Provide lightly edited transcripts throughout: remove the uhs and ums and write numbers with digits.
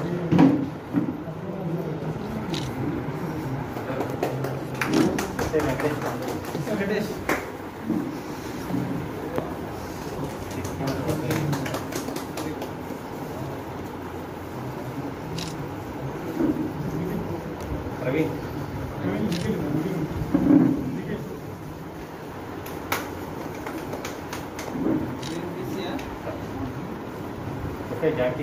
जाके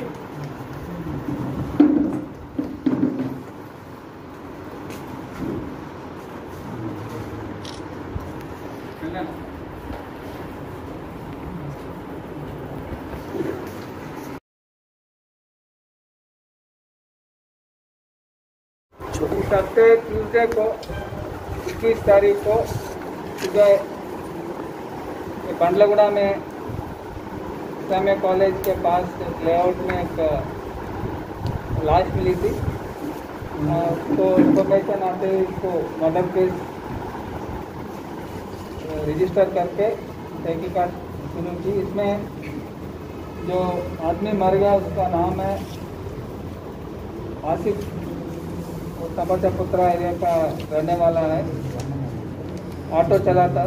ट्यूसडे को 21 तारीख को सुबह बंडलगुड़ा में इस्लामिया कॉलेज के पास लेआउट में एक लाश मिली थी। तो इन्फॉर्मेशन आते ही इसको मर्डर केस रजिस्टर करके तहकीकात शुरू की। इसमें जो आदमी मर गया उसका नाम है आसिफ, वो तपचापुत्रा एरिया का रहने वाला है, ऑटो चलाता।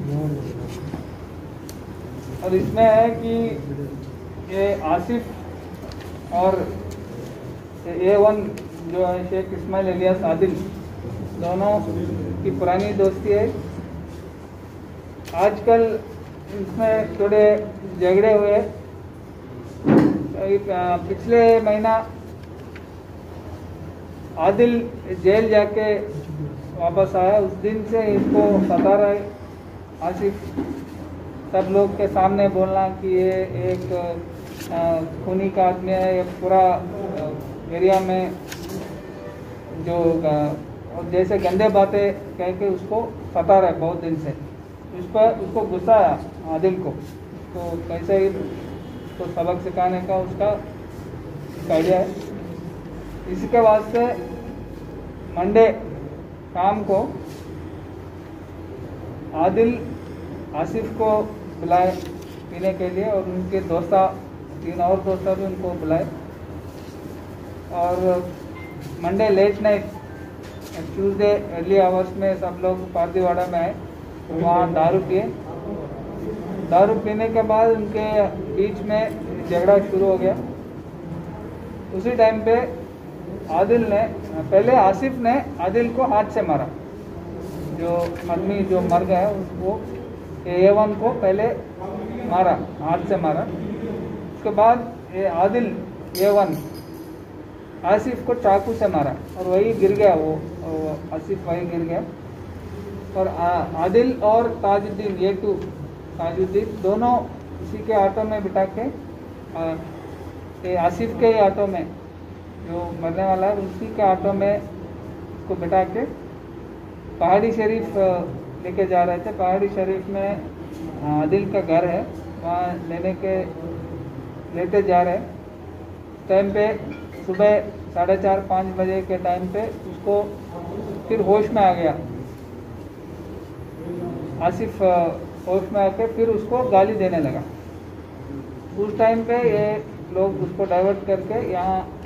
और इसमें है कि ये आसिफ और A1 जो है शेख इस्माइल इलियास आदिल, दोनों की पुरानी दोस्ती है। आजकल इसमें थोड़े झगड़े हुए। पिछले महीना आदिल जेल जाके वापस आया, उस दिन से इसको सता रहा है आसिफ। सब लोग के सामने बोलना कि ये एक खूनी का आदमी है, ये पूरा एरिया में जो जैसे गंदे बातें कह के उसको सता रहा है बहुत दिन से। उस पर उसको गुस्सा है आदिल को, तो कैसे ही तो सबक सिखाने का उसका आइडिया है। इसी के वास्ते मंडे शाम को आदिल आसिफ को बुलाए पीने के लिए, और उनके दोस्ता 3 और दोस्ता भी उनको बुलाए। और Monday late night Tuesday early hours में सब लोग पारदीवाड़ा में आए, वहाँ दारू पिए। दारू पीने के बाद उनके बीच में झगड़ा शुरू हो गया। उसी टाइम पे आदिल ने पहले आसिफ ने आदिल को हाथ से मारा। जो आदमी जो मर गया उसको A1 को पहले मारा, हाथ से मारा। उसके बाद ये आदिल A1 आसिफ को चाकू से मारा और वही गिर गया, वो आसिफ वही गिर गया। और आदिल और ताजुद्दीन A2 ताजुद्दीन दोनों इसी के ऑटो में बिठा के आसिफ के ऑटो में जो मरने वाला है उसी के ऑटो में उसको बिठा के पहाड़ी शरीफ लेके जा रहे थे। पहाड़ी शरीफ में आदिल का घर है, वहाँ लेते जा रहे टाइम पे सुबह 4:30-5 बजे के टाइम पे उसको फिर होश में आ गया। आसिफ होश में आके फिर उसको गाली देने लगा। उस टाइम पे ये लोग उसको डाइवर्ट करके यहाँ